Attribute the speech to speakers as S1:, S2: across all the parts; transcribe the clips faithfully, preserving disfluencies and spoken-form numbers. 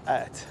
S1: Evet.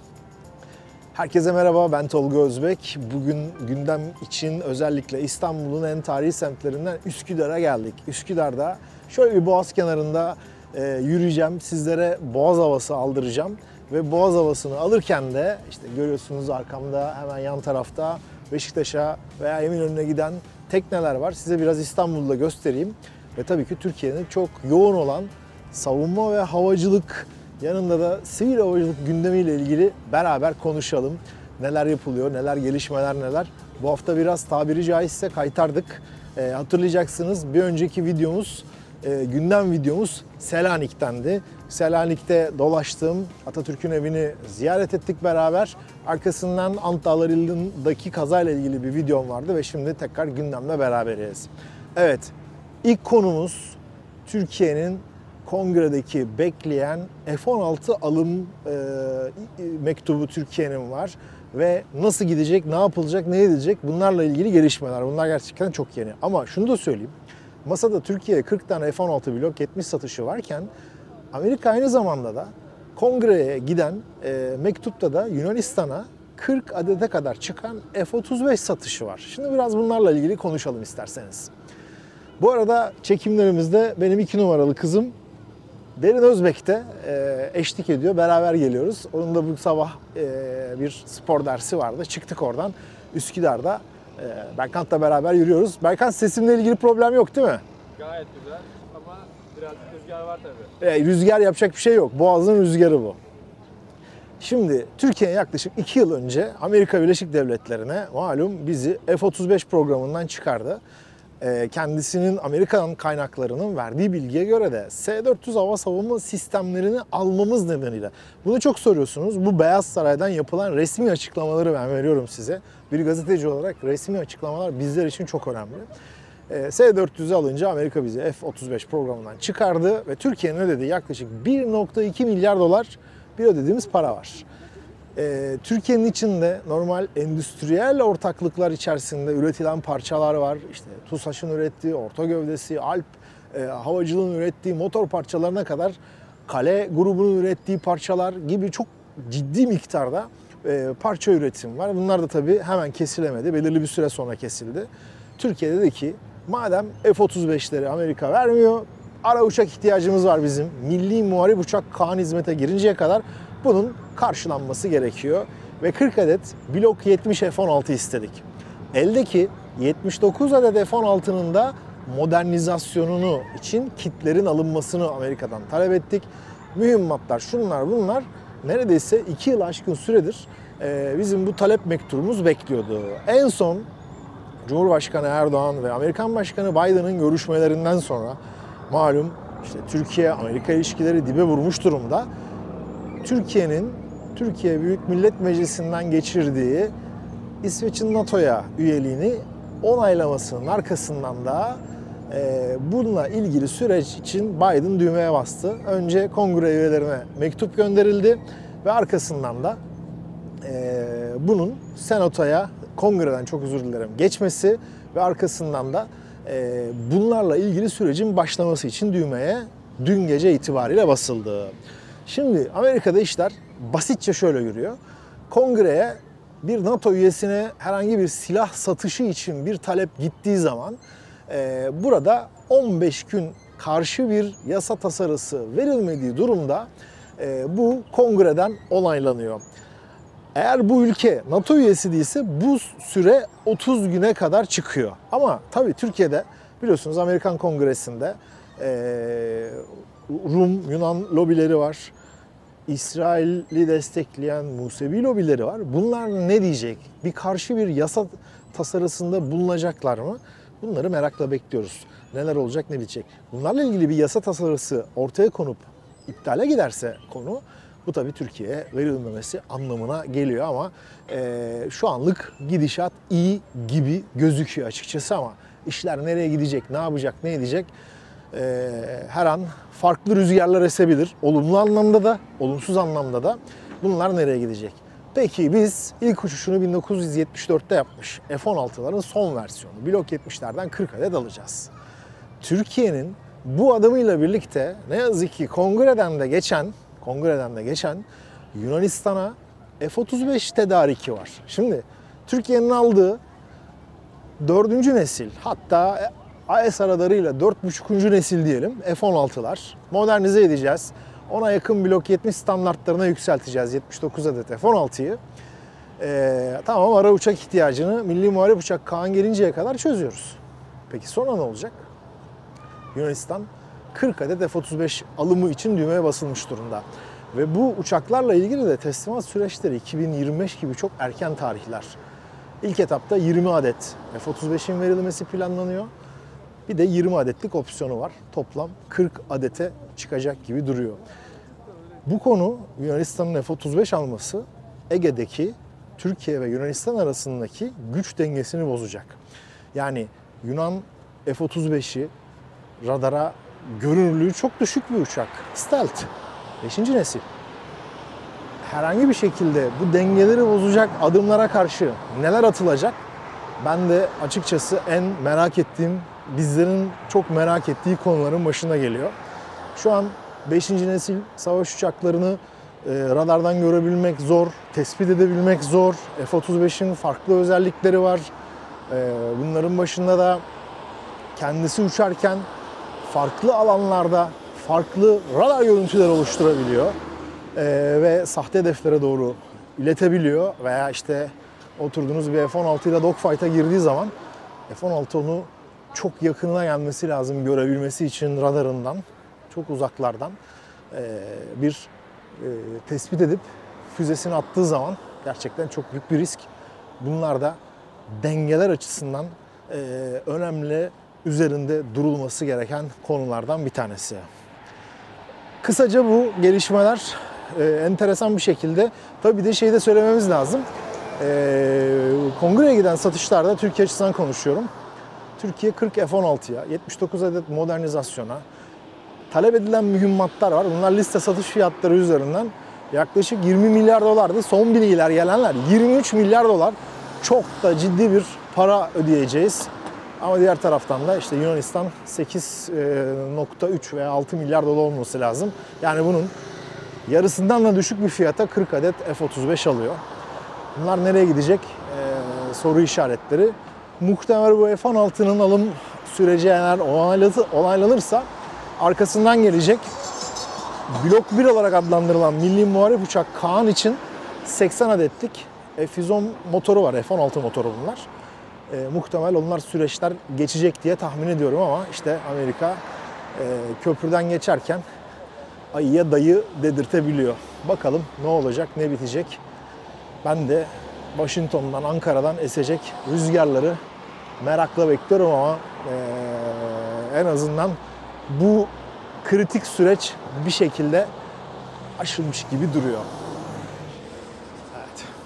S1: Herkese merhaba, ben Tolga Özbek. Bugün gündem için özellikle İstanbul'un en tarihi semtlerinden Üsküdar'a geldik. Üsküdar'da şöyle bir boğaz kenarında e, yürüyeceğim, sizlere boğaz havası aldıracağım. Ve boğaz havasını alırken de işte görüyorsunuz arkamda hemen yan tarafta Beşiktaş'a veya Eminönü'ne giden tekneler var. Size biraz İstanbul'da göstereyim. Ve tabii ki Türkiye'nin çok yoğun olan savunma ve havacılık, yanında da sivil havacılık gündemiyle ilgili beraber konuşalım. Neler yapılıyor, neler gelişmeler neler. Bu hafta biraz tabiri caizse kaytardık. E, hatırlayacaksınız bir önceki videomuz, e, gündem videomuz Selanik'tendi. Selanik'te dolaştığım Atatürk'ün evini ziyaret ettik beraber. Arkasından Ant Dağları'ndaki kazayla ilgili bir videom vardı ve şimdi tekrar gündemle beraberiz. Evet, ilk konumuz Türkiye'nin Kongre'deki bekleyen F on altı alım e, mektubu Türkiye'nin var ve nasıl gidecek, ne yapılacak, ne edilecek, bunlarla ilgili gelişmeler. Bunlar gerçekten çok yeni. Ama şunu da söyleyeyim, masada Türkiye'ye kırk tane F on altı Block yetmiş satışı varken Amerika aynı zamanda da Kongre'ye giden e, mektupta da Yunanistan'a kırk adete kadar çıkan F otuz beş satışı var. Şimdi biraz bunlarla ilgili konuşalım isterseniz. Bu arada çekimlerimizde benim iki numaralı kızım Derin Özbek de e, eşlik ediyor. Beraber geliyoruz. Onun da bu sabah e, bir spor dersi vardı. Çıktık oradan. Üsküdar'da e, Berkant'la beraber yürüyoruz. Berkant, sesimle ilgili problem yok değil mi?
S2: Gayet güzel ama birazcık rüzgar var tabii.
S1: E, rüzgar yapacak bir şey yok. Boğaz'ın rüzgarı bu. Şimdi Türkiye yaklaşık iki yıl önce Amerika Birleşik Devletleri'ne malum bizi F otuz beş programından çıkardı. Kendisinin Amerikan kaynaklarının verdiği bilgiye göre de S dört yüz hava savunma sistemlerini almamız nedeniyle. Bunu çok soruyorsunuz. Bu Beyaz Saray'dan yapılan resmi açıklamaları ben veriyorum size. Bir gazeteci olarak resmi açıklamalar bizler için çok önemli. S dört yüz'ü alınca Amerika bizi F otuz beş programından çıkardı ve Türkiye'nin ödediği yaklaşık bir nokta iki milyar dolar bir ödediğimiz para var. Ee, Türkiye'nin içinde normal endüstriyel ortaklıklar içerisinde üretilen parçalar var. İşte TUSAŞ'ın ürettiği, orta gövdesi, Alp e, havacılığın ürettiği motor parçalarına kadar Kale grubunun ürettiği parçalar gibi çok ciddi miktarda e, parça üretim var. Bunlar da tabii hemen kesilemedi. Belirli bir süre sonra kesildi. Türkiye dedi ki madem F otuz beş'leri Amerika vermiyor, ara uçak ihtiyacımız var bizim. Milli Muharip Uçak Kaan hizmete girinceye kadar bunun karşılanması gerekiyor ve kırk adet Block yetmiş F on altı istedik. Eldeki yetmiş dokuz adet F on altının da modernizasyonunu için kitlerin alınmasını Amerika'dan talep ettik. Mühimmatlar, şunlar bunlar neredeyse iki yıl aşkın süredir bizim bu talep mektubumuz bekliyordu. En son Cumhurbaşkanı Erdoğan ve Amerikan Başkanı Biden'ın görüşmelerinden sonra malum işte Türkiye-Amerika ilişkileri dibe vurmuş durumda. Türkiye'nin Türkiye Büyük Millet Meclisi'nden geçirdiği İsveç'in NATO'ya üyeliğini onaylamasının arkasından da e, bununla ilgili süreç için Biden düğmeye bastı. Önce kongre üyelerine mektup gönderildi ve arkasından da e, bunun Senato'ya, kongreden çok özür dilerim, geçmesi ve arkasından da e, bunlarla ilgili sürecin başlaması için düğmeye dün gece itibariyle basıldı. Şimdi Amerika'da işler basitçe şöyle yürüyor. Kongreye bir NATO üyesine herhangi bir silah satışı için bir talep gittiği zaman e, burada on beş gün karşı bir yasa tasarısı verilmediği durumda e, bu kongreden onaylanıyor. Eğer bu ülke NATO üyesi değilse bu süre otuz güne kadar çıkıyor. Ama tabii Türkiye'de biliyorsunuz Amerikan Kongresi'nde e, Rum, Yunan lobileri var. İsrail'i destekleyen Musevi lobileri var. Bunlar ne diyecek? Bir karşı bir yasa tasarısında bulunacaklar mı? Bunları merakla bekliyoruz. Neler olacak, ne bitecek? Bunlarla ilgili bir yasa tasarısı ortaya konup iptale giderse konu, bu tabii Türkiye'ye verilmemesi anlamına geliyor ama e, şu anlık gidişat iyi gibi gözüküyor açıkçası ama işler nereye gidecek, ne yapacak, ne edecek? Ee, her an farklı rüzgarlar esebilir. Olumlu anlamda da, olumsuz anlamda da. Bunlar nereye gidecek? Peki biz ilk uçuşunu bin dokuz yüz yetmiş dört'te yapmış F on altı'ların son versiyonu Block yetmiş'lerden kırk adet alacağız. Türkiye'nin bu adımıyla birlikte ne yazık ki kongreden de geçen, kongreden de geçen Yunanistan'a F otuz beş tedariki var. Şimdi Türkiye'nin aldığı dördüncü nesil, hatta A S aralarıyla dört buçukuncu nesil diyelim F on altılar modernize edeceğiz. Ona yakın Blok yetmiş standartlarına yükselteceğiz yetmiş dokuz adet F on altıyı. Ee, tamam, ara uçak ihtiyacını Milli Muharip Uçak Kaan gelinceye kadar çözüyoruz. Peki sonra ne olacak? Yunanistan kırk adet F otuz beş alımı için düğmeye basılmış durumda. Ve bu uçaklarla ilgili de teslimat süreçleri iki bin yirmi beş gibi çok erken tarihler. İlk etapta yirmi adet F otuz beşin verilmesi planlanıyor. Bir de yirmi adetlik opsiyonu var. Toplam kırk adete çıkacak gibi duruyor. Bu konu, Yunanistan'ın F otuz beş alması Ege'deki Türkiye ve Yunanistan arasındaki güç dengesini bozacak. Yani Yunan F otuz beşi radara görünürlüğü çok düşük bir uçak. Stealth. beşinci nesil. Herhangi bir şekilde bu dengeleri bozacak adımlara karşı neler atılacak? Ben de açıkçası en merak ettiğim, bizlerin çok merak ettiği konuların başına geliyor. Şu an beşinci nesil savaş uçaklarını e, radardan görebilmek zor, tespit edebilmek zor. F otuz beşin farklı özellikleri var. E, bunların başında da kendisi uçarken farklı alanlarda farklı radar görüntüler oluşturabiliyor. Ee, ve sahte hedeflere doğru iletebiliyor veya işte oturduğunuz bir F on altı ile dogfight'a girdiği zaman F on altı onu çok yakınına gelmesi lazım görebilmesi için radarından, çok uzaklardan ee, bir e, tespit edip füzesini attığı zaman gerçekten çok büyük bir risk. Bunlar da dengeler açısından e, önemli, üzerinde durulması gereken konulardan bir tanesi. Kısaca bu gelişmeler e, enteresan bir şekilde, tabii bir de şeyi de söylememiz lazım. E, kongreye giden satışlarda Türkiye açısından konuşuyorum. Türkiye kırk F on altıya, yetmiş dokuz adet modernizasyona, talep edilen mühimmatlar var. Bunlar liste satış fiyatları üzerinden yaklaşık yirmi milyar dolardı. Son bilgiler gelenler yirmi üç milyar dolar. Çok da ciddi bir para ödeyeceğiz. Ama diğer taraftan da işte Yunanistan sekiz nokta üç veya altı milyar dolar olması lazım. Yani bunun yarısından da düşük bir fiyata kırk adet F otuz beş alıyor. Bunlar nereye gidecek? Ee, soru işaretleri. Muhtemelen bu F on altının alım süreci eğer onaylanırsa arkasından gelecek Blok bir olarak adlandırılan Milli Muharip Uçak Kaan için seksen adetlik F yüz on motoru var. F on altı motoru bunlar. E, muhtemel onlar süreçler geçecek diye tahmin ediyorum ama işte Amerika e, köprüden geçerken ayıya dayı dedirtebiliyor. Bakalım ne olacak, ne bitecek. Ben de Washington'dan, Ankara'dan esecek rüzgarları merakla bekliyorum ama e, en azından bu kritik süreç bir şekilde aşılmış gibi duruyor. Evet.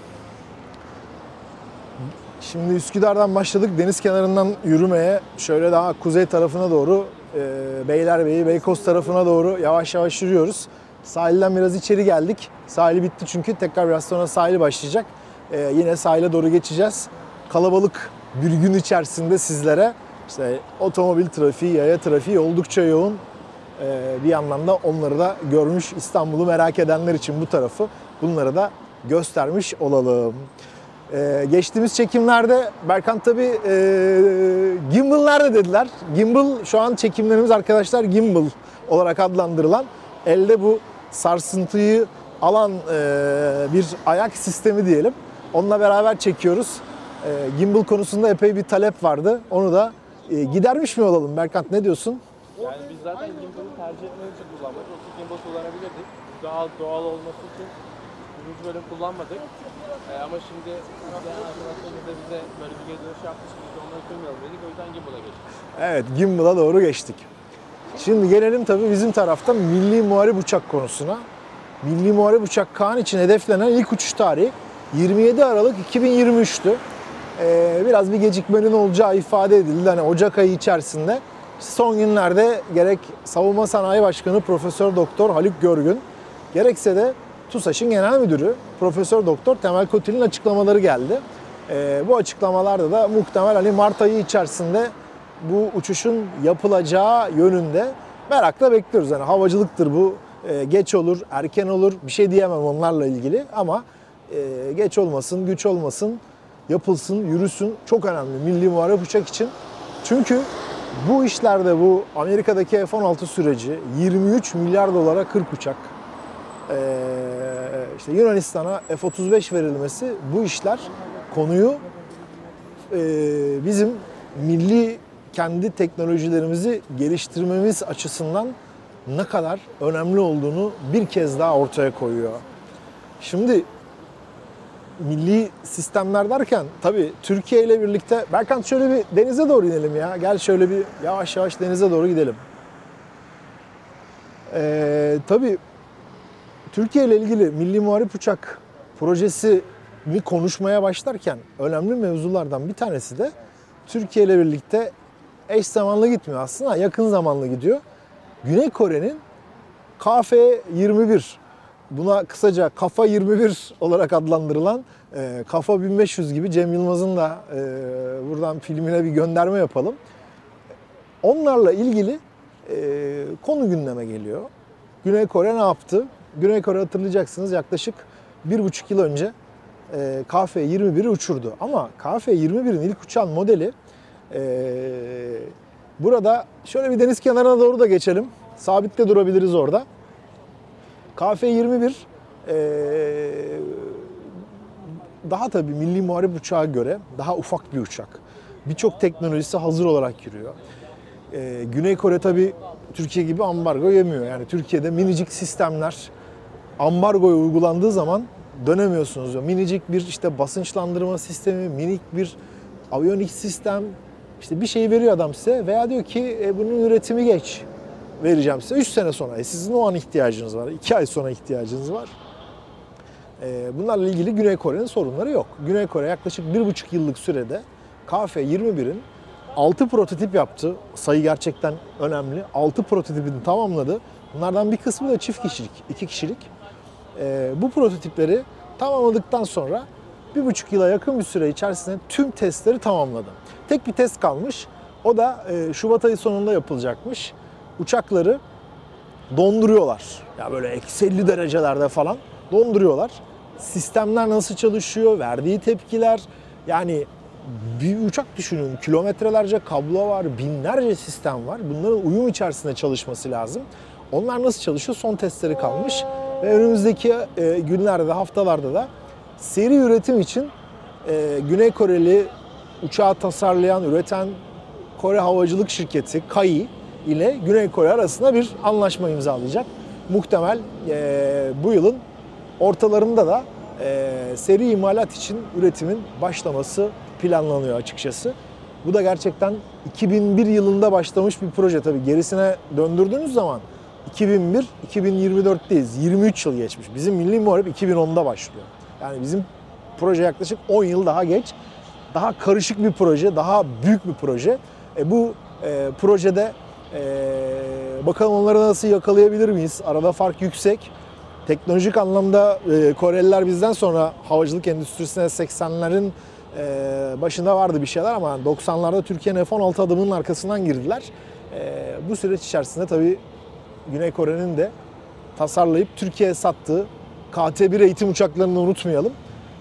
S1: Şimdi Üsküdar'dan başladık. Deniz kenarından yürümeye şöyle daha kuzey tarafına doğru, e, Beylerbeyi, Beykoz tarafına doğru yavaş yavaş yürüyoruz. Sahilden biraz içeri geldik. Sahili bitti çünkü tekrar biraz sonra sahili başlayacak. E, yine sahile doğru geçeceğiz. Kalabalık bir gün içerisinde sizlere işte otomobil trafiği, yaya trafiği oldukça yoğun. E, bir yandan da onları da görmüş, İstanbul'u merak edenler için bu tarafı, bunları da göstermiş olalım. Ee, geçtiğimiz çekimlerde Berkant tabii e, gimbal nerede dediler. Gimbal şu an çekimlerimiz arkadaşlar gimbal olarak adlandırılan, elde bu sarsıntıyı alan e, bir ayak sistemi diyelim. Onunla beraber çekiyoruz. E, gimbal konusunda epey bir talep vardı. Onu da e, gidermiş mi olalım Berkant, ne diyorsun?
S2: Yani biz zaten gimbal'ı tercih etmek için kullanmadık. Yoksa gimbal kullanabilirdik. Doğal doğal olması için birinci bölüm kullanmadık. Ee, ama şimdi arkadaşlarımız da bize böyle bir geri dönüş yapmış. Biz de onları kırmayalım dedik. O yüzden gimbal'a geçtik.
S1: Evet, gimbal'a doğru geçtik. Şimdi gelelim tabii bizim tarafta Milli Muharip Uçak konusuna. Milli Muharip Uçak Kaan için hedeflenen ilk uçuş tarihi yirmi yedi Aralık iki bin yirmi üç'tü. Ee, biraz bir gecikmenin olacağı ifade edildi. Hani Ocak ayı içerisinde. Son günlerde gerek Savunma Sanayi Başkanı Profesör Doktor Haluk Görgün, gerekse de TUSAŞ'ın Genel Müdürü Profesör Doktor Temel Kotil'in açıklamaları geldi. Ee, bu açıklamalarda da muhtemel hani Mart ayı içerisinde bu uçuşun yapılacağı yönünde merakla bekliyoruz. Yani havacılıktır bu. E, geç olur, erken olur, bir şey diyemem onlarla ilgili ama e, geç olmasın, güç olmasın, yapılsın, yürüsün. Çok önemli milli muharip uçak için. Çünkü bu işlerde bu Amerika'daki F on altı süreci yirmi üç milyar dolara kırk uçak. Ee, işte Yunanistan'a F otuz beş verilmesi bu işler konuyu e, bizim milli kendi teknolojilerimizi geliştirmemiz açısından ne kadar önemli olduğunu bir kez daha ortaya koyuyor. Şimdi milli sistemler derken tabii Türkiye ile birlikte Berkant şöyle bir denize doğru inelim ya. Gel şöyle bir yavaş yavaş denize doğru gidelim. Ee, tabii Türkiye ile ilgili Milli Muharip Uçak projesini konuşmaya başlarken önemli mevzulardan bir tanesi de Türkiye ile birlikte eş zamanlı gitmiyor aslında, yakın zamanlı gidiyor. Güney Kore'nin K F yirmi bir, buna kısaca Kafa yirmi bir olarak adlandırılan e, Kafa bin beş yüz gibi, Cem Yılmaz'ın da e, buradan filmine bir gönderme yapalım. Onlarla ilgili e, konu gündeme geliyor. Güney Kore ne yaptı? Güney Kore hatırlayacaksınız yaklaşık bir buçuk yıl önce e, K F yirmi bir'i uçurdu. Ama K F yirmi bir'in ilk uçan modeli e, burada şöyle bir deniz kenarına doğru da geçelim. Sabit de durabiliriz orada. K F yirmi bir e, daha tabii milli muharip uçağa göre daha ufak bir uçak. Birçok teknolojisi hazır olarak yürüyor. E, Güney Kore tabii Türkiye gibi ambargo yemiyor. Yani Türkiye'de minicik sistemler ambargoya uygulandığı zaman dönemiyorsunuz. Minicik bir işte basınçlandırma sistemi, minik bir aviyonik sistem, işte bir şey veriyor adam size veya diyor ki e, bunun üretimi geç, vereceğim size üç sene sonra. E, sizin o an ihtiyacınız var, iki ay sonra ihtiyacınız var. E, bunlarla ilgili Güney Kore'nin sorunları yok. Güney Kore yaklaşık bir buçuk yıllık sürede K F yirmi bir'in altı prototip yaptı. Sayı gerçekten önemli. altı prototipini tamamladı. Bunlardan bir kısmı da çift kişilik, iki kişilik. E, bu prototipleri tamamladıktan sonra bir buçuk yıla yakın bir süre içerisinde tüm testleri tamamladı. Tek bir test kalmış. O da e, Şubat ayı sonunda yapılacakmış. Uçakları donduruyorlar. Ya böyle eksi elli derecelerde falan donduruyorlar. Sistemler nasıl çalışıyor, verdiği tepkiler. Yani bir uçak düşünün, kilometrelerce kablo var, binlerce sistem var. Bunların uyum içerisinde çalışması lazım. Onlar nasıl çalışıyor? Son testleri kalmış. Ve önümüzdeki e, günlerde, haftalarda da seri üretim için e, Güney Koreli uçağı tasarlayan, üreten Kore Havacılık Şirketi K A I ile Güney Kore arasında bir anlaşma imzalayacak. Muhtemel e, bu yılın ortalarında da e, seri imalat için üretimin başlaması planlanıyor açıkçası. Bu da gerçekten iki bin bir yılında başlamış bir proje. Tabii gerisine döndürdüğünüz zaman iki bin bir iki bin yirmi dört'teyiz. yirmi üç yıl geçmiş. Bizim Milli Muharip iki bin on'da başlıyor. Yani bizim proje yaklaşık on yıl daha geç. Daha karışık bir proje, daha büyük bir proje. E, bu e, projede e, bakalım onları nasıl yakalayabilir miyiz? Arada fark yüksek. Teknolojik anlamda e, Koreliler bizden sonra havacılık endüstrisine seksenlerin e, başında vardı bir şeyler ama doksanlarda Türkiye'nin F on altı adımının arkasından girdiler. E, bu süreç içerisinde tabii Güney Kore'nin de tasarlayıp Türkiye'ye sattığı K T bir eğitim uçaklarını unutmayalım.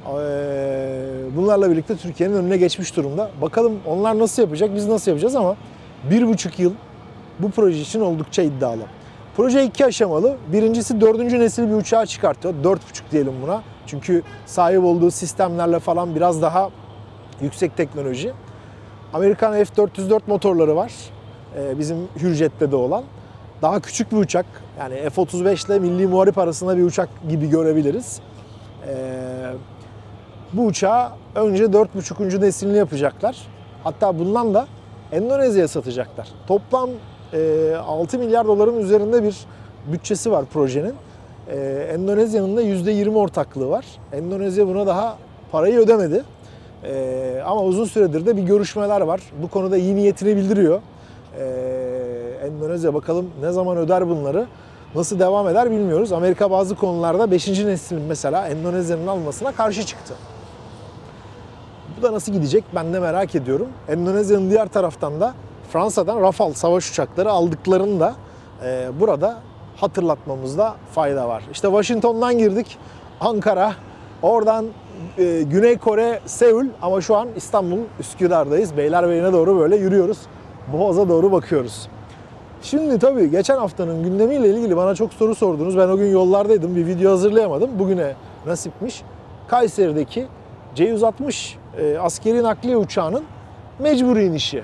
S1: Bunlarla birlikte Türkiye'nin önüne geçmiş durumda. Bakalım onlar nasıl yapacak, biz nasıl yapacağız ama bir buçuk yıl bu proje için oldukça iddialı. Proje iki aşamalı. Birincisi dördüncü nesil bir uçağı çıkartıyor. Dört buçuk diyelim buna. Çünkü sahip olduğu sistemlerle falan biraz daha yüksek teknoloji. Amerikan F dört yüz dört motorları var. Bizim Hürjet'te de olan. Daha küçük bir uçak. Yani F otuz beş ile Milli Muharip arasında bir uçak gibi görebiliriz. Ee, bu uçağı önce dört buçukuncu neslini yapacaklar. Hatta bundan da Endonezya'ya satacaklar. Toplam e, altı milyar doların üzerinde bir bütçesi var projenin. E, Endonezya'nın da yüzde yirmi ortaklığı var. Endonezya buna daha parayı ödemedi. E, ama uzun süredir de bir görüşmeler var. Bu konuda iyi niyetini bildiriyor. E, Endonezya bakalım ne zaman öder bunları. Nasıl devam eder bilmiyoruz. Amerika bazı konularda beşinci neslin mesela Endonezya'nın almasına karşı çıktı. Bu da nasıl gidecek ben de merak ediyorum. Endonezya'nın diğer taraftan da Fransa'dan Rafale savaş uçakları aldıklarını da e, burada hatırlatmamızda fayda var. İşte Washington'dan girdik, Ankara, oradan e, Güney Kore, Seul ama şu an İstanbul, Üsküdar'dayız. Beylerbeyi'ne doğru böyle yürüyoruz. Boğaz'a doğru bakıyoruz. Şimdi tabii geçen haftanın gündemiyle ilgili bana çok soru sordunuz. Ben o gün yollardaydım, bir video hazırlayamadım. Bugüne nasipmiş. Kayseri'deki C yüz altmış e, askeri nakliye uçağının mecburi inişi.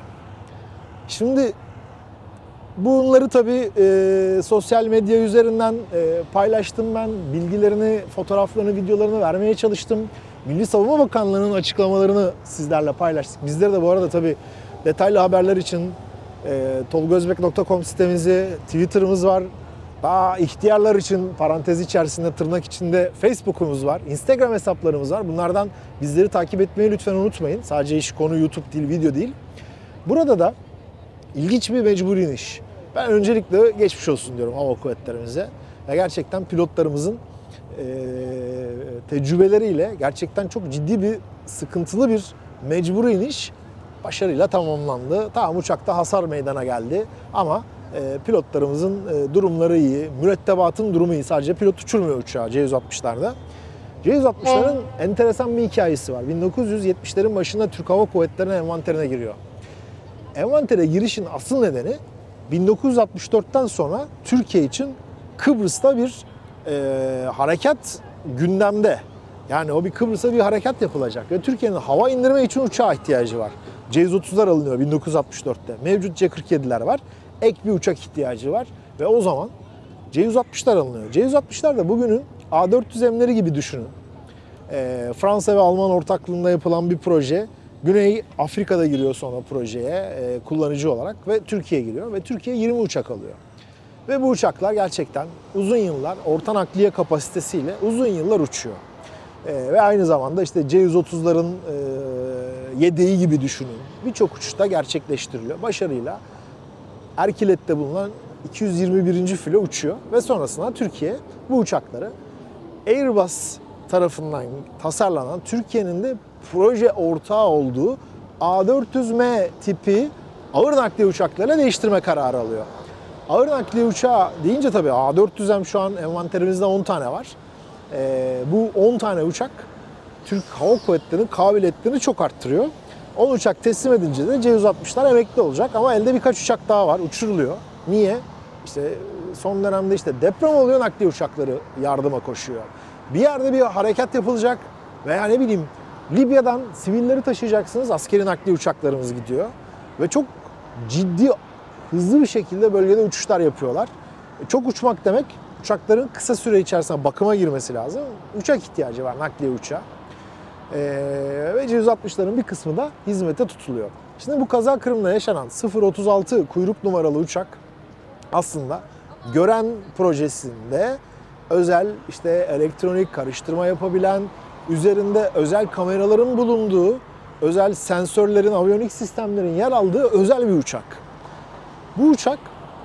S1: Şimdi bunları tabii e, sosyal medya üzerinden e, paylaştım ben. Bilgilerini, fotoğraflarını, videolarını vermeye çalıştım. Milli Savunma Bakanlığı'nın açıklamalarını sizlerle paylaştık. Bizleri de bu arada tabii detaylı haberler için e, tolgozbek nokta com sitemizi, Twitter'ımız var. Daha ihtiyarlar için parantez içerisinde, tırnak içinde Facebook'umuz var. Instagram hesaplarımız var. Bunlardan bizleri takip etmeyi lütfen unutmayın. Sadece iş konu YouTube değil, video değil. Burada da ilginç bir mecburi iniş. Ben öncelikle geçmiş olsun diyorum hava kuvvetlerimize. Ve gerçekten pilotlarımızın e, tecrübeleriyle gerçekten çok ciddi bir, sıkıntılı bir mecburi iniş başarıyla tamamlandı. Tamam, uçakta hasar meydana geldi ama e, pilotlarımızın e, durumları iyi, mürettebatın durumu iyi. Sadece pilot uçurmuyor uçağı C yüz altmışlarda. C yüz altmışların enteresan bir hikayesi var. bin dokuz yüz yetmişlerin başında Türk Hava Kuvvetleri'nin envanterine giriyor. Envantere girişin asıl nedeni bin dokuz yüz altmış dörtten sonra Türkiye için Kıbrıs'ta bir e, harekat gündemde. Yani o bir Kıbrıs'a bir harekat yapılacak ve Türkiye'nin hava indirme için uçağa ihtiyacı var. C yüz otuzlar alınıyor bin dokuz yüz altmış dörtte. Mevcut C kırk yediler var. Ek bir uçak ihtiyacı var ve o zaman C yüz altmışlar alınıyor. C yüz altmışlar da bugünün A dört yüz M'leri gibi düşünün. E, Fransa ve Alman ortaklığında yapılan bir proje. Güney Afrika'da giriyor sonra projeye e, kullanıcı olarak ve Türkiye giriyor ve Türkiye yirmi uçak alıyor. Ve bu uçaklar gerçekten uzun yıllar orta nakliye kapasitesiyle uzun yıllar uçuyor. E, ve aynı zamanda işte C yüz otuzların e, yedeği gibi düşünün. Birçok uçuşta gerçekleştiriliyor. Başarıyla Erkilet'te bulunan iki yüz yirmi birinci filo uçuyor ve sonrasında Türkiye bu uçakları Airbus tarafından tasarlanan, Türkiye'nin de proje ortağı olduğu A dört yüz M tipi ağır nakliye uçaklarıyla değiştirme kararı alıyor. Ağır nakliye uçağı deyince tabii A dört yüz M şu an envanterimizde on tane var. Ee, bu on tane uçak Türk Hava Kuvvetleri'nin kabiliyetlerini çok arttırıyor. on uçak teslim edince de C yüz altmışlar emekli olacak ama elde birkaç uçak daha var, uçuruluyor. Niye? İşte son dönemde işte deprem oluyor, nakliye uçakları yardıma koşuyor. Bir yerde bir harekat yapılacak veya ne bileyim Libya'dan sivilleri taşıyacaksınız, askeri nakliye uçaklarımız gidiyor. Ve çok ciddi, hızlı bir şekilde bölgede uçuşlar yapıyorlar. Çok uçmak demek, uçakların kısa süre içerisinde bakıma girmesi lazım. Uçak ihtiyacı var, nakliye uçağı. Ee, ve C yüz altmışların bir kısmı da hizmete tutuluyor. Şimdi bu kaza Kırım'da yaşanan sıfır otuz altı kuyruk numaralı uçak aslında Gören projesinde özel işte elektronik karıştırma yapabilen, üzerinde özel kameraların bulunduğu, özel sensörlerin, aviyonik sistemlerin yer aldığı özel bir uçak. Bu uçak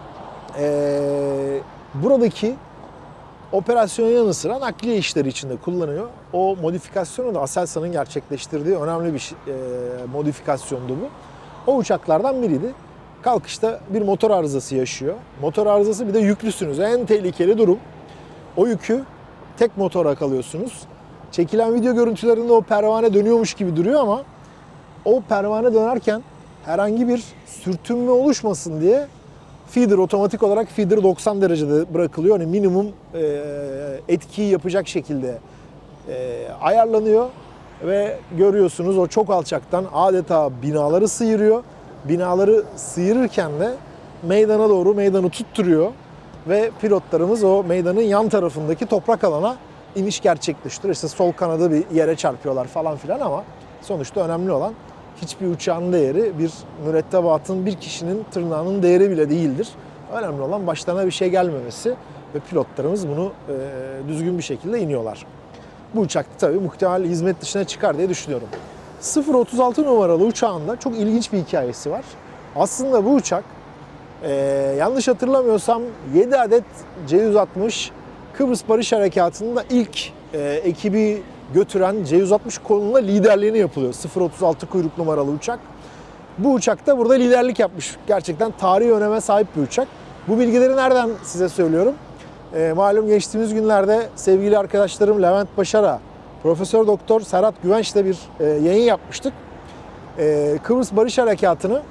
S1: ee, buradaki operasyonun yanı sıra nakliye işleri içinde kullanıyor. O modifikasyonu da Aselsan'ın gerçekleştirdiği önemli bir e, modifikasyondu bu. O uçaklardan biriydi. Kalkışta bir motor arızası yaşıyor. Motor arızası, bir de yüklüsünüz. En tehlikeli durum. O yükü tek motora kalıyorsunuz. Çekilen video görüntülerinde o pervane dönüyormuş gibi duruyor ama o pervane dönerken herhangi bir sürtünme oluşmasın diye feeder otomatik olarak feeder doksan derecede bırakılıyor. Yani minimum e, etkiyi yapacak şekilde e, ayarlanıyor ve görüyorsunuz o çok alçaktan adeta binaları sıyırıyor. Binaları sıyırırken de meydana doğru meydanı tutturuyor ve pilotlarımız o meydanın yan tarafındaki toprak alana iniş gerçekleştiriyor. İşte sol kanadı bir yere çarpıyorlar falan filan ama sonuçta önemli olan hiçbir uçağın değeri bir mürettebatın, bir kişinin tırnağının değeri bile değildir. Önemli olan başlarına bir şey gelmemesi ve pilotlarımız bunu e, düzgün bir şekilde iniyorlar. Bu uçak tabii muhtemel hizmet dışına çıkar diye düşünüyorum. sıfır otuz altı numaralı uçağında çok ilginç bir hikayesi var. Aslında bu uçak e, yanlış hatırlamıyorsam yedi adet C yüz altmış Kıbrıs Barış Harekatı'nda ilk e, ekibi götüren C yüz altmış konumunda liderliğini yapılıyor. sıfır otuz altı kuyruk numaralı uçak. Bu uçak da burada liderlik yapmış. Gerçekten tarihi öneme sahip bir uçak. Bu bilgileri nereden size söylüyorum? E, malum geçtiğimiz günlerde sevgili arkadaşlarım Levent Başar'a, Profesör Doktor Serhat Güvenç'le bir e, yayın yapmıştık. E, Kıbrıs Barış Harekatı'nı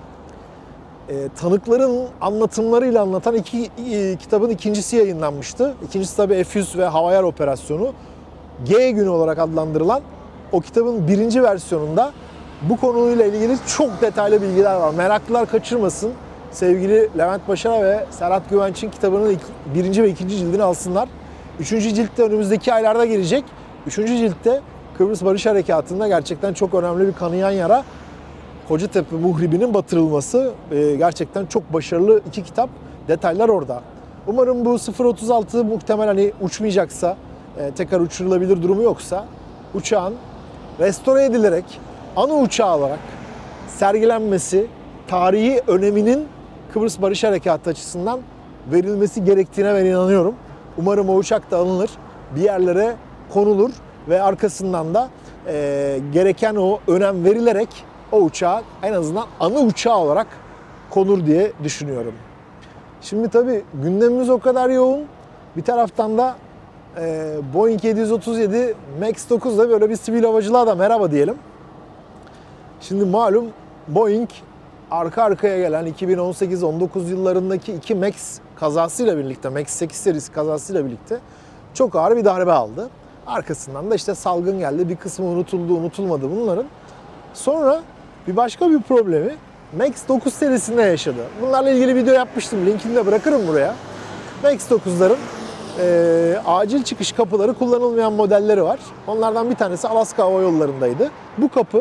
S1: e, tanıkların anlatımlarıyla anlatan iki e, kitabın ikincisi yayınlanmıştı. İkincisi tabii F yüz ve Havayar Operasyonu. G günü olarak adlandırılan o kitabın birinci versiyonunda bu konuyla ilgili çok detaylı bilgiler var. Meraklılar kaçırmasın. Sevgili Levent Başar ve Serhat Güvenç'in kitabının birinci ve ikinci cildini alsınlar. Üçüncü cilt de önümüzdeki aylarda gelecek. Üçüncü ciltte Kıbrıs Barış Harekatı'nda gerçekten çok önemli bir kanayan yara, Kocatepe Muhribi'nin batırılması. Ee, gerçekten çok başarılı iki kitap. Detaylar orada. Umarım bu sıfır otuz altı muhtemel hani uçmayacaksa, e, tekrar uçurulabilir durumu yoksa uçağın restore edilerek ana uçağı olarak sergilenmesi, tarihi öneminin Kıbrıs Barış Harekatı açısından verilmesi gerektiğine ben inanıyorum. Umarım o uçak da alınır, bir yerlere konulur ve arkasından da e, gereken o önem verilerek o uçağa en azından ana uçağı olarak konur diye düşünüyorum. Şimdi tabii gündemimiz o kadar yoğun. Bir taraftan da e, Boeing yedi yüz otuz yedi Max dokuz'da böyle bir sivil havacılığa da merhaba diyelim. Şimdi malum Boeing arka arkaya gelen iki bin on sekiz on dokuz yıllarındaki iki Max kazasıyla birlikte, Max sekiz serisi kazasıyla birlikte çok ağır bir darbe aldı. Arkasından da işte salgın geldi. Bir kısmı unutuldu, unutulmadı bunların. Sonra bir başka bir problemi Max dokuz serisinde yaşadı. Bunlarla ilgili video yapmıştım. Linkini de bırakırım buraya. Max dokuz'ların e, acil çıkış kapıları kullanılmayan modelleri var. Onlardan bir tanesi Alaska Hava Yolları'ndaydı. Bu kapı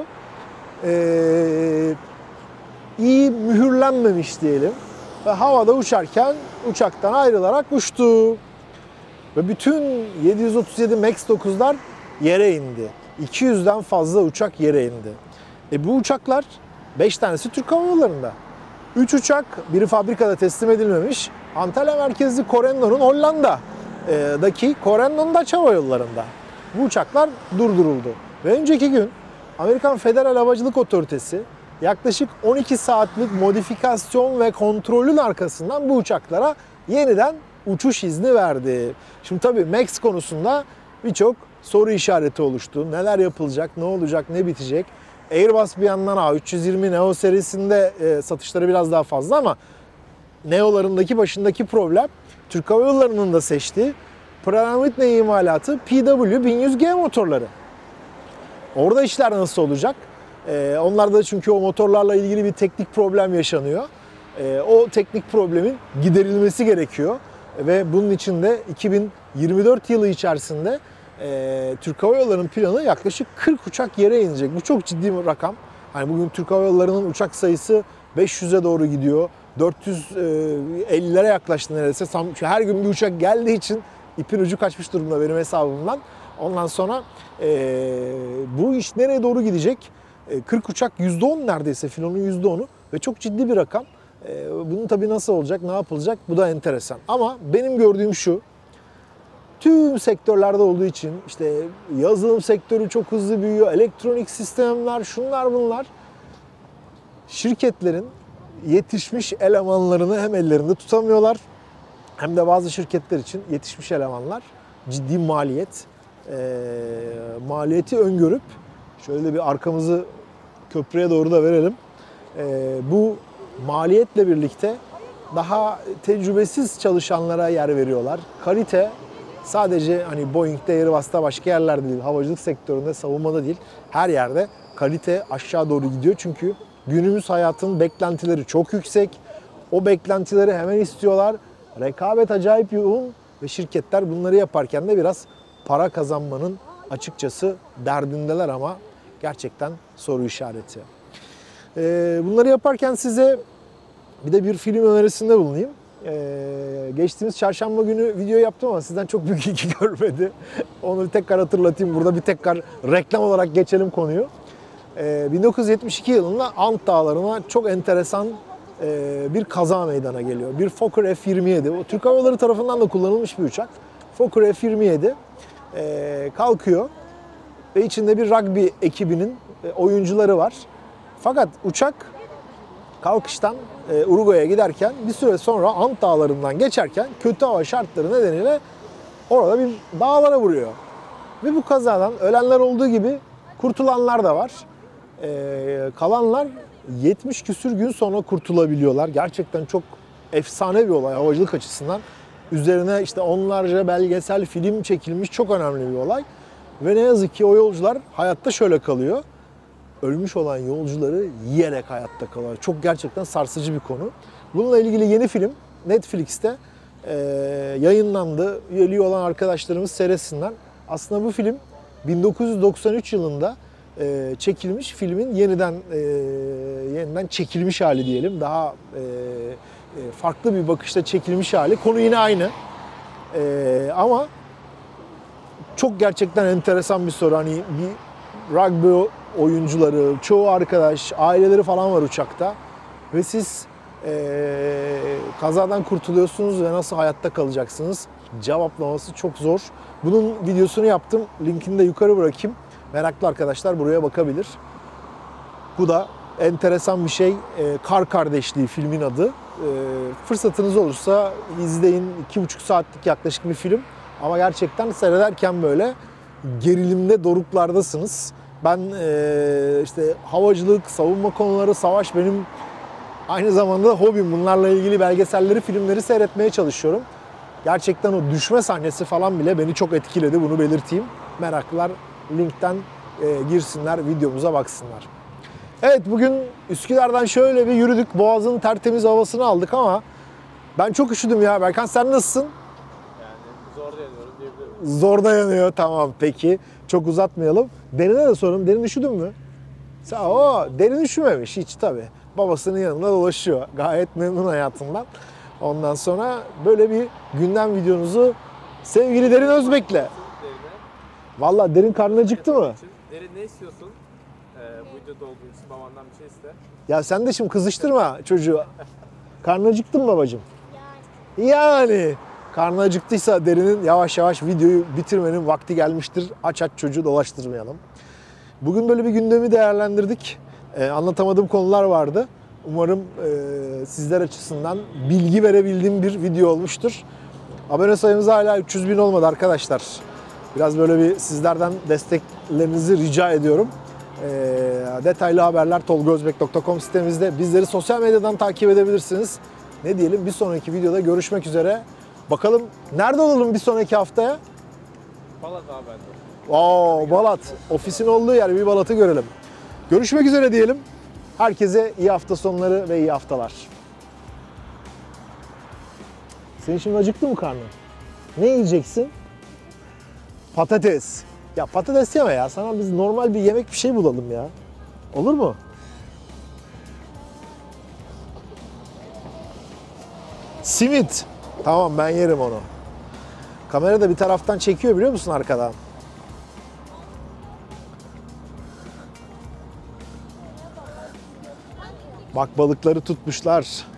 S1: e, iyi mühürlenmemiş diyelim. Ve havada uçarken uçaktan ayrılarak uçtu. Ve bütün yedi yüz otuz yedi Max dokuz'lar yere indi. iki yüzden fazla uçak yere indi. E bu uçaklar beş tanesi Türk Hava Yolları'nda. üç uçak, biri fabrikada teslim edilmemiş. Antalya merkezli Corendon'un Hollanda'daki Corendon Dutch Hava Yolları'nda. Bu uçaklar durduruldu. Ve önceki gün Amerikan Federal Havacılık Otoritesi yaklaşık on iki saatlik modifikasyon ve kontrolün arkasından bu uçaklara yeniden uçuş izni verdi. Şimdi tabii Max konusunda birçok soru işareti oluştu. Neler yapılacak, ne olacak, ne bitecek? Airbus bir yandan A üç yüz yirmi Neo serisinde e, satışları biraz daha fazla ama Neo'larındaki başındaki problem Türk Hava Yolları'nın da seçtiği Pratt Whitney imalatı P W bin yüz G motorları. Orada işler nasıl olacak? E, onlarda çünkü o motorlarla ilgili bir teknik problem yaşanıyor. E, o teknik problemin giderilmesi gerekiyor. Ve bunun için de iki bin yirmi dört yılı içerisinde e, Türk Hava Yolları'nın planı yaklaşık kırk uçak yere inecek. Bu çok ciddi bir rakam. Hani bugün Türk Hava Yolları'nın uçak sayısı beş yüze doğru gidiyor. dört yüz ellilere yaklaştı neredeyse. Her gün bir uçak geldiği için ipin ucu kaçmış durumda benim hesabımdan. Ondan sonra e, bu iş nereye doğru gidecek? E, kırk uçak yüzde on neredeyse, filonun yüzde onu ve çok ciddi bir rakam. E, bunun tabii nasıl olacak, ne yapılacak? Bu da enteresan. Ama benim gördüğüm şu, tüm sektörlerde olduğu için işte yazılım sektörü çok hızlı büyüyor, elektronik sistemler, şunlar bunlar. Şirketlerin yetişmiş elemanlarını hem ellerinde tutamıyorlar hem de bazı şirketler için yetişmiş elemanlar ciddi maliyet, e, maliyeti öngörüp şöyle bir arkamızı köprüye doğru da verelim. E, bu maliyetle birlikte daha tecrübesiz çalışanlara yer veriyorlar. Kalite sadece hani Boeing'de, Airbus'ta, başka yerlerde değil, havacılık sektöründe, savunmada değil, her yerde kalite aşağı doğru gidiyor. Çünkü günümüz hayatın beklentileri çok yüksek. O beklentileri hemen istiyorlar. Rekabet acayip yoğun ve şirketler bunları yaparken de biraz para kazanmanın açıkçası derdindeler ama gerçekten soru işareti. Ee, bunları yaparken size bir de bir film önerisinde bulunayım. Ee, geçtiğimiz çarşamba günü video yaptım ama sizden çok büyük ilgi görmedi. Onu bir tekrar hatırlatayım. Burada bir tekrar reklam olarak geçelim konuyu. Ee, bin dokuz yüz yetmiş iki yılında Ant Dağları'na çok enteresan e, bir kaza meydana geliyor. Bir Fokker F yirmi yedi. O Türk Hava Yolları tarafından da kullanılmış bir uçak. Fokker F yirmi yedi e, kalkıyor ve içinde bir rugby ekibinin e, oyuncuları var. Fakat uçak kalkıştan e, Uruguay'a giderken bir süre sonra Ant Dağları'ndan geçerken kötü hava şartları nedeniyle orada bir dağlara vuruyor. Ve bu kazadan ölenler olduğu gibi kurtulanlar da var. E, kalanlar yetmiş küsür gün sonra kurtulabiliyorlar. Gerçekten çok efsane bir olay havacılık açısından. Üzerine işte onlarca belgesel film çekilmiş çok önemli bir olay. Ve ne yazık ki o yolcular hayatta şöyle kalıyor. Ölmüş olan yolcuları yiyerek hayatta kalıyor. Çok gerçekten sarsıcı bir konu. Bununla ilgili yeni film Netflix'te e, yayınlandı. Üyeliği olan arkadaşlarımız seyretsinler. Aslında bu film bin dokuz yüz doksan üç yılında e, çekilmiş filmin yeniden e, yeniden çekilmiş hali diyelim. Daha e, e, farklı bir bakışta çekilmiş hali. Konu yine aynı. E, ama çok gerçekten enteresan bir soru. Hani bir rugby oyuncuları, çoğu arkadaş, aileleri falan var uçakta. Ve siz ee, kazadan kurtuluyorsunuz ve nasıl hayatta kalacaksınız? Cevaplaması çok zor. Bunun videosunu yaptım. Linkini de yukarı bırakayım. Meraklı arkadaşlar buraya bakabilir. Bu da enteresan bir şey. Ee, Kar Kardeşliği filmin adı. Ee, fırsatınız olursa izleyin. iki buçuk saatlik yaklaşık bir film. Ama gerçekten seyrederken böyle gerilimde doruklardasınız. Ben e, işte havacılık, savunma konuları, savaş benim aynı zamanda hobim. Bunlarla ilgili belgeselleri, filmleri seyretmeye çalışıyorum. Gerçekten o düşme sahnesi falan bile beni çok etkiledi. Bunu belirteyim. Meraklılar linkten e, girsinler, videomuza baksınlar. Evet, bugün Üsküdar'dan şöyle bir yürüdük. Boğaz'ın tertemiz havasını aldık ama ben çok üşüdüm ya. Berkan sen nasılsın?
S2: Yani zor yanıyorum diyebilirim.
S1: Zor dayanıyor. Tamam peki. Çok uzatmayalım. Derin'e de soralım. Derin üşüdün mü? Sen, o Derin üşümemiş hiç tabii. Babasının yanında dolaşıyor. Gayet memnun hayatından. Ondan sonra böyle bir gündem videonuzu sevgili Derin Özbek'le.
S2: Derine.
S1: Vallahi Derin karnı acıktı mı?
S2: Derin ne istiyorsun? Ee, bu videoda olduğun için babandan bir şey iste.
S1: Ya sen de şimdi kızıştırma çocuğu. Karnı acıktı mı babacığım? Yani. Yani. Karnı acıktıysa Derin'in yavaş yavaş videoyu bitirmenin vakti gelmiştir. Aç aç çocuğu dolaştırmayalım. Bugün böyle bir gündemi değerlendirdik. Ee, anlatamadığım konular vardı. Umarım e, sizler açısından bilgi verebildiğim bir video olmuştur. Abone sayımız hala üç yüz bin olmadı arkadaşlar. Biraz böyle bir sizlerden desteklerinizi rica ediyorum. E, detaylı haberler tolgozbek nokta com sitemizde. Bizleri sosyal medyadan takip edebilirsiniz. Ne diyelim, bir sonraki videoda görüşmek üzere. Bakalım nerede olalım bir sonraki haftaya?
S2: Balat abi bende.
S1: Oo, Balat. Ofisin olduğu yer, bir Balat'ı görelim. Görüşmek üzere diyelim. Herkese iyi hafta sonları ve iyi haftalar. Senin şimdi acıktı mı karnın? Ne yiyeceksin? Patates. Ya patates yeme ya. Sana biz normal bir yemek bir şey bulalım ya. Olur mu? Simit. Tamam, ben yerim onu. Kamera da bir taraftan çekiyor biliyor musun, arkadan? Bak balıkları tutmuşlar.